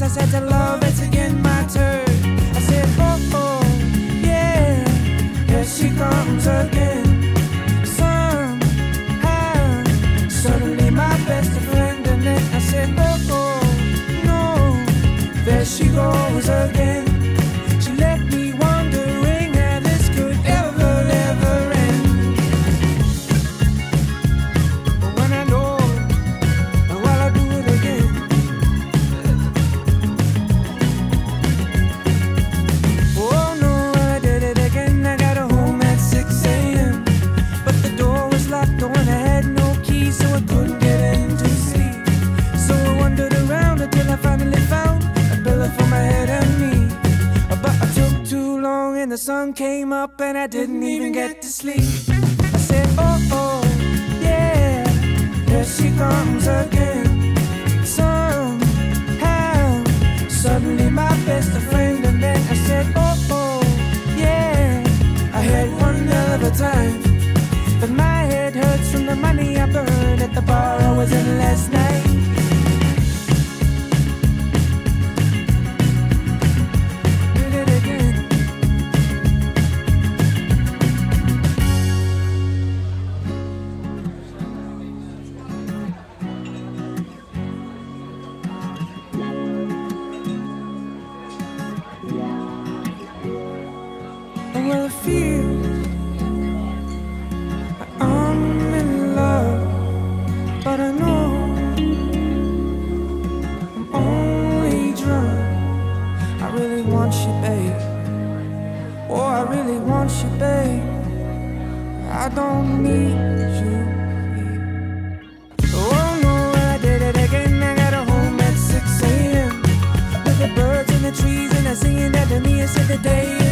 I said to love, it's again my turn. I said, oh, oh, yeah, here she comes again. Somehow, suddenly my best friend, and then I said, oh, oh, no, there she goes again. She left me wondering how this could ever, ever end. But when I know, while I do it again. Oh no, I did it again. I got home at 6 a.m. But the door was locked and I had no key, so I couldn't get in to sleep. So I wandered around until I finally found a pillow for my head and me. But I took too long and the sun came up and I didn't even get to sleep. I said, oh, oh, yeah, here she comes again. Somehow, suddenly my best friend, and then I said, oh, oh, yeah, I had one hell of a time. But my head hurts from the money I burned at the bar I was in last night. Did it again. Well, it feels like I'm in love, but I know I'm only drunk. I really want you, babe. Oh, I really want you, babe. I don't need you. Oh no, I did it again. I got home at 6 a.m. with the birds and the trees and I singing that to me. I said the day